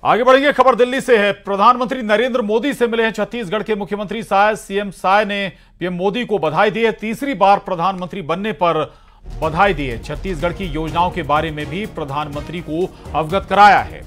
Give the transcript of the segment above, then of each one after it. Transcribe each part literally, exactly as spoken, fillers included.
आगे बढ़ेंगे, खबर दिल्ली से है। प्रधानमंत्री नरेंद्र मोदी से मिले हैं छत्तीसगढ़ के मुख्यमंत्री साय। सीएम साय ने पीएम मोदी को बधाई दी है। तीसरी बार प्रधानमंत्री बनने पर बधाई दी है। छत्तीसगढ़ की योजनाओं के बारे में भी प्रधानमंत्री को अवगत कराया है।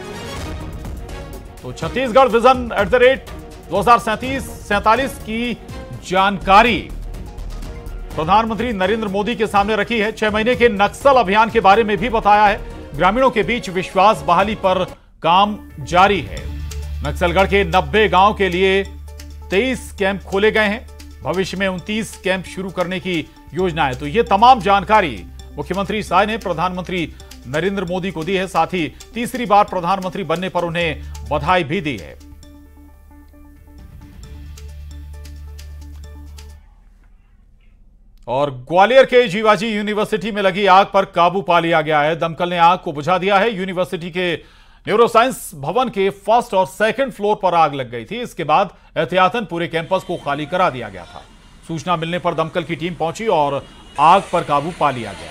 तो Chhattisgarh vision at the rate दो हजार सैंतीस सैंतालीस की जानकारी प्रधानमंत्री नरेंद्र मोदी के सामने रखी है। छह महीने के नक्सल अभियान के बारे में भी बताया है। ग्रामीणों के बीच विश्वास बहाली पर काम जारी है। नक्सलगढ़ के नब्बे गांव के लिए तेईस कैंप खोले गए हैं। भविष्य में उनतीस कैंप शुरू करने की योजना है। तो ये तमाम जानकारी मुख्यमंत्री साय ने प्रधानमंत्री नरेंद्र मोदी को दी है। साथ ही तीसरी बार प्रधानमंत्री बनने पर उन्हें बधाई भी दी है। और ग्वालियर के जीवाजी यूनिवर्सिटी में लगी आग पर काबू पा लिया गया है। दमकल ने आग को बुझा दिया है। यूनिवर्सिटी के न्यूरोसाइंस भवन के फर्स्ट और सेकंड फ्लोर पर आग लग गई थी। इसके बाद एहतियातन पूरे कैंपस को खाली करा दिया गया था। सूचना मिलने पर दमकल की टीम पहुंची और आग पर काबू पा लिया गया।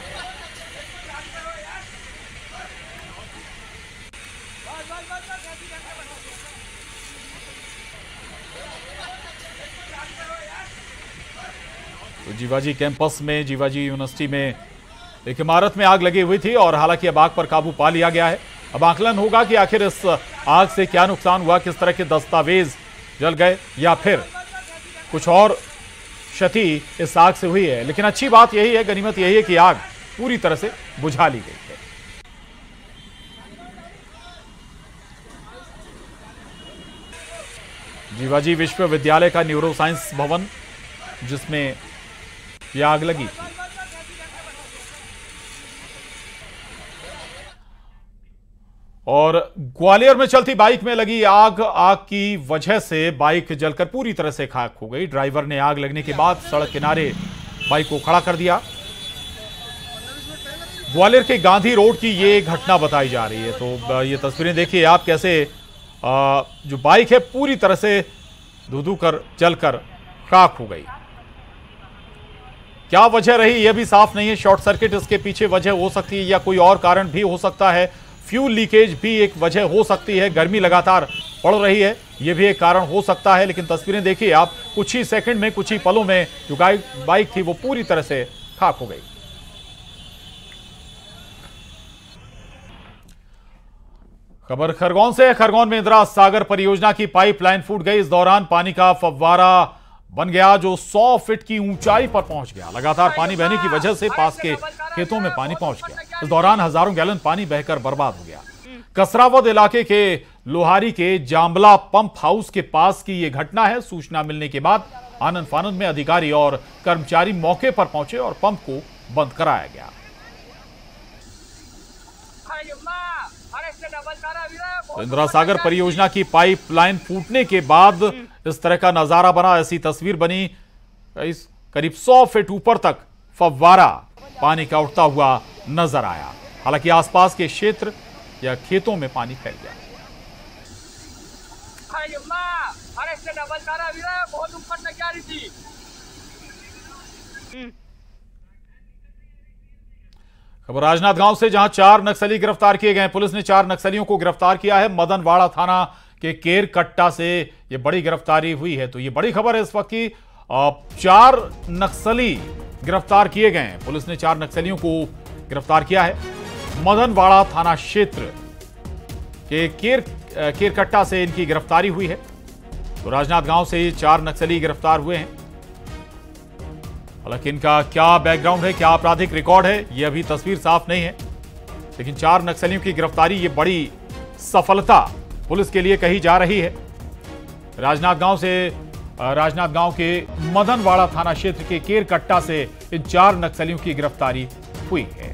तो जीवाजी कैंपस में, जीवाजी यूनिवर्सिटी में एक इमारत में आग लगी हुई थी और हालांकि अब आग पर काबू पा लिया गया है। अब आकलन होगा कि आखिर इस आग से क्या नुकसान हुआ, किस तरह के दस्तावेज जल गए या फिर कुछ और क्षति इस आग से हुई है। लेकिन अच्छी बात यही है, गनीमत यही है कि आग पूरी तरह से बुझा ली गई है। जीवाजी विश्वविद्यालय का न्यूरो साइंस भवन जिसमें यह आग लगी थी। और ग्वालियर में चलती बाइक में लगी आग, आग की वजह से बाइक जलकर पूरी तरह से खाक हो गई। ड्राइवर ने आग लगने के बाद सड़क किनारे बाइक को खड़ा कर दिया। ग्वालियर के गांधी रोड की ये घटना बताई जा रही है। तो ये तस्वीरें देखिए आप, कैसे जो बाइक है पूरी तरह से धू धू कर जलकर खाक हो गई। क्या वजह रही यह भी साफ नहीं है। शॉर्ट सर्किट इसके पीछे वजह हो सकती है या कोई और कारण भी हो सकता है। फ्यूल लीकेज भी एक वजह हो सकती है। गर्मी लगातार पड़ रही है, यह भी एक कारण हो सकता है। लेकिन तस्वीरें देखिए आप, कुछ ही सेकंड में, कुछ ही पलों में जो बाइक थी वो पूरी तरह से खाक हो गई। खबर खरगोन से। खरगोन में इंदिरा सागर परियोजना की पाइपलाइन फूट गई। इस दौरान पानी का फव्वारा बन गया जो सौ फीट की ऊंचाई पर पहुंच गया। लगातार पानी बहने की वजह से पास के खेतों में पानी पहुंच गया। इस दौरान हजारों गैलन पानी बहकर बर्बाद हो गया। कसरावद इलाके के लोहारी के जांबला पंप हाउस के पास की यह घटना है। सूचना मिलने के बाद आनन फानन में अधिकारी और कर्मचारी मौके पर पहुंचे और पंप को बंद कराया गया। इंदिरा सागर परियोजना की पाइपलाइन फूटने के बाद इस तरह का नजारा बना। ऐसी तस्वीर बनी। करीब सौ फीट ऊपर तक फव्वारा पानी का उठता हुआ नजर आया। हालांकि आसपास के क्षेत्र या खेतों में पानी फैल गया। बहुत ऊपर तक जा रही थी। खबर राजनांदगांव से, जहां चार नक्सली गिरफ्तार किए गए। पुलिस ने चार नक्सलियों को गिरफ्तार किया है। मदनवाड़ा थाना के केरकट्टा से यह बड़ी गिरफ्तारी हुई है। तो यह बड़ी खबर है इस वक्त की, चार नक्सली गिरफ्तार किए गए हैं। पुलिस ने चार नक्सलियों को गिरफ्तार किया है। मदनवाड़ा थाना क्षेत्र के केर केरकट्टा से इनकी गिरफ्तारी हुई है। तो राजनांदगांव से ये चार नक्सली गिरफ्तार हुए हैं। हालांकि इनका क्या बैकग्राउंड है, क्या आपराधिक रिकॉर्ड है, यह अभी तस्वीर साफ नहीं है। लेकिन चार नक्सलियों की गिरफ्तारी ये बड़ी सफलता पुलिस के लिए कही जा रही है। राजनांदगांव से राजनांदगांव के मदनवाड़ा थाना क्षेत्र के केरकट्टा से इन चार नक्सलियों की गिरफ्तारी हुई है।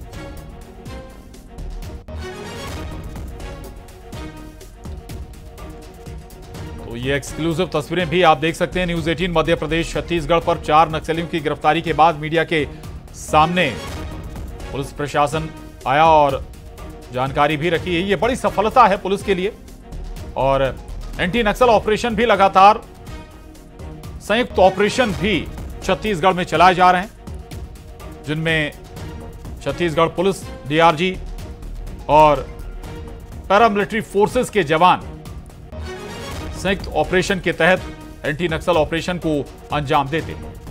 तो ये एक्सक्लूसिव तस्वीरें भी आप देख सकते हैं। न्यूज अठारह मध्य प्रदेश छत्तीसगढ़ पर चार नक्सलियों की गिरफ्तारी के बाद मीडिया के सामने पुलिस प्रशासन आया और जानकारी भी रखी है। ये बड़ी सफलता है पुलिस के लिए। और एंटी नक्सल ऑपरेशन भी लगातार, संयुक्त ऑपरेशन भी छत्तीसगढ़ में चलाए जा रहे हैं, जिनमें छत्तीसगढ़ पुलिस, डीआरजी और पैरामिलिट्री फोर्सेस के जवान संयुक्त ऑपरेशन के तहत एंटी नक्सल ऑपरेशन को अंजाम देते हैं।